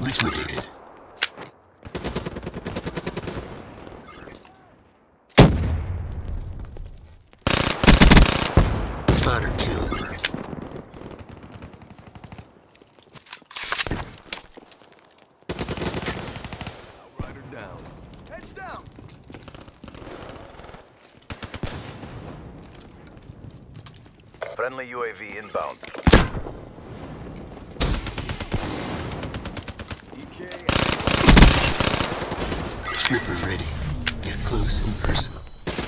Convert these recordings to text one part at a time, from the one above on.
liquidated. Spotter killed. Outrider down. Heads down. Friendly UAV inbound. EK. Stripper ready. Get close and personal.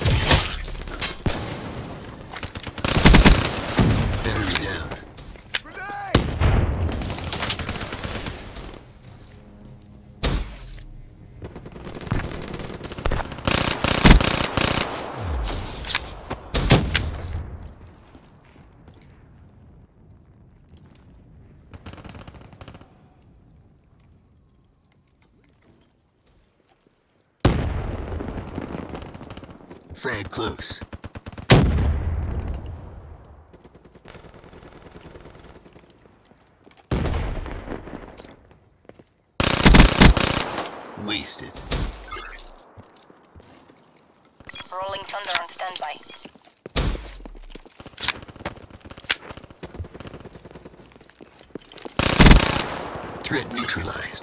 Battery down. Grenade! Frag close. Wasted. Rolling Thunder on standby. Threat neutralized.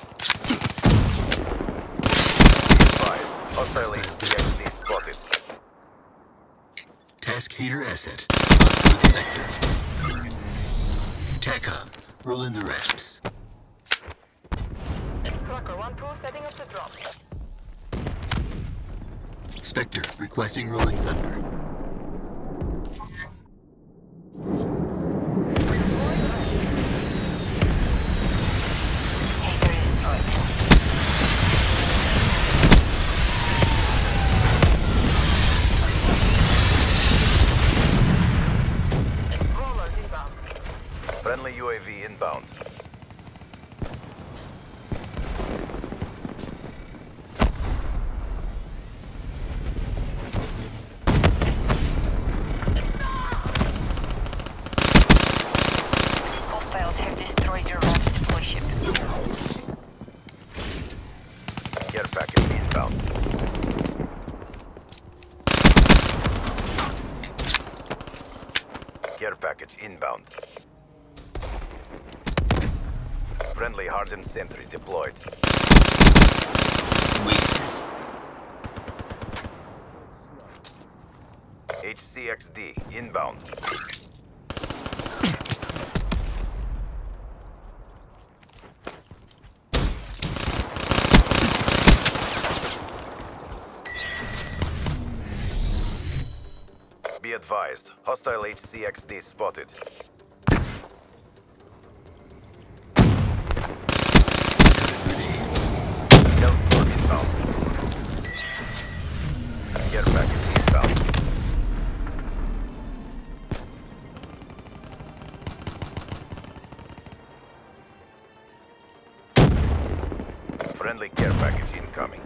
Advised. Hostile HCXD spotted. Task heater asset. Spectre. TACOM. Roll in the ramps. Tracker 1-2 setting up the drop. Spectre requesting rolling thunder. Hater destroyed. Rollers inbound. Friendly UAV inbound. Hostiles have destroyed your last deploy ship. Care package inbound. Care package inbound. Friendly hardened sentry deployed. Wasted. HCXD inbound. Be advised, hostile HCXD spotted. Grenade. Hellstorm inbound. Care package inbound. Friendly care package incoming.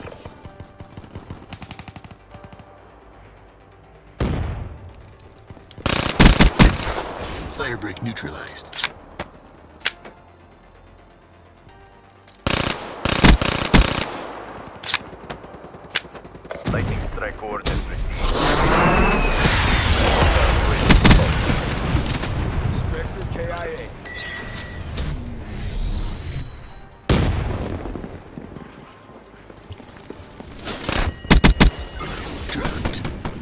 Firebreak neutralized. Lightning strike coordinates received. Spectre KIA. Dropped.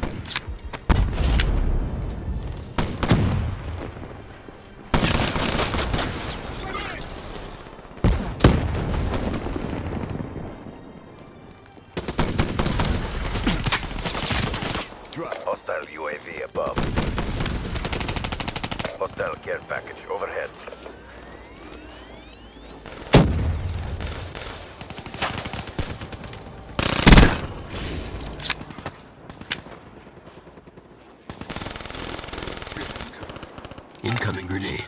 Hostile UAV above. Hostile care package overhead. Incoming grenade.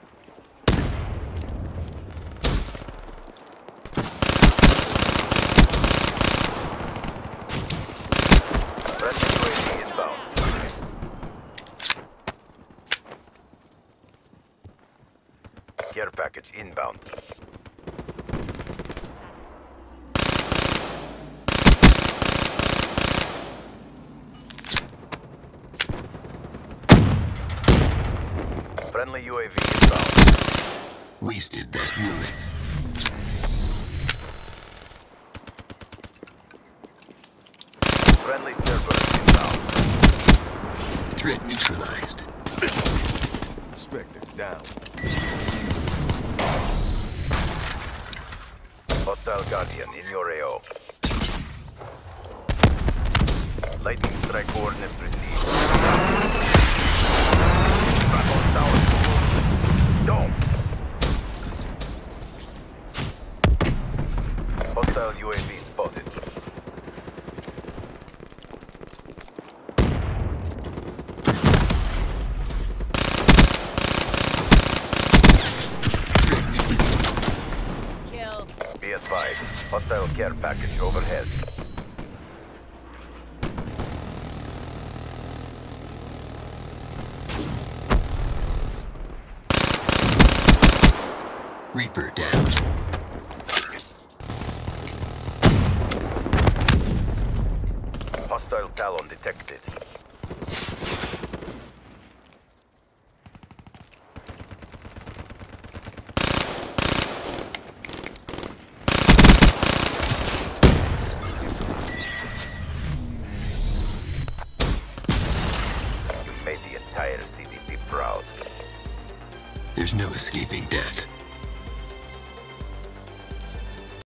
Friendly UAV inbound. Care package inbound. Friendly UAV inbound. Wasted that ruin. Friendly server inbound. Threat neutralized. Spectre down. Hostile Guardian in your AO. Lightning strike coordinates received. Strap on tower. Don't! Hostile UAV spotted. Kill. Be advised. Hostile care package overhead. Reaper down. Hostile Talon detected. You made the entire CDP proud. There's no escaping death.